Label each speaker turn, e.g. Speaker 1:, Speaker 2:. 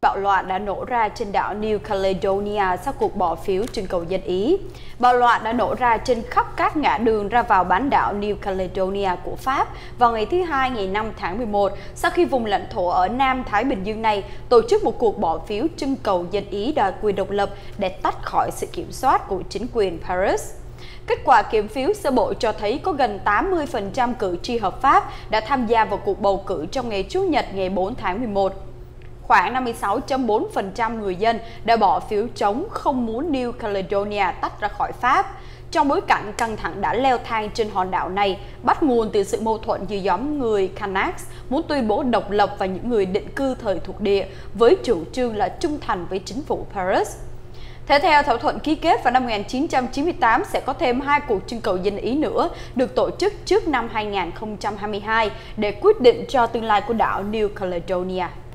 Speaker 1: bạo loạn đã nổ ra trên đảo New Caledonia sau cuộc bỏ phiếu trưng cầu dân Ý. Bạo loạn đã nổ ra trên khắp các ngã đường ra vào bán đảo New Caledonia của Pháp vào ngày thứ Hai ngày 5 tháng 11 sau khi vùng lãnh thổ ở Nam Thái Bình Dương này tổ chức một cuộc bỏ phiếu trưng cầu dân Ý đòi quyền độc lập để tách khỏi sự kiểm soát của chính quyền Paris. Kết quả kiểm phiếu sơ bộ cho thấy có gần 80% cử tri hợp pháp đã tham gia vào cuộc bầu cử trong ngày Chủ nhật ngày 4 tháng 11. Khoảng 56.4% người dân đã bỏ phiếu chống không muốn New Caledonia tách ra khỏi Pháp, trong bối cảnh căng thẳng đã leo thang trên hòn đảo này, bắt nguồn từ sự mâu thuẫn giữa nhóm người Kanaks muốn tuyên bố độc lập và những người định cư thời thuộc địa với chủ trương là trung thành với chính phủ Paris. Theo thỏa thuận ký kết vào năm 1998 sẽ có thêm 2 cuộc trưng cầu dân Ý nữa được tổ chức trước năm 2022 để quyết định cho tương lai của đảo New Caledonia.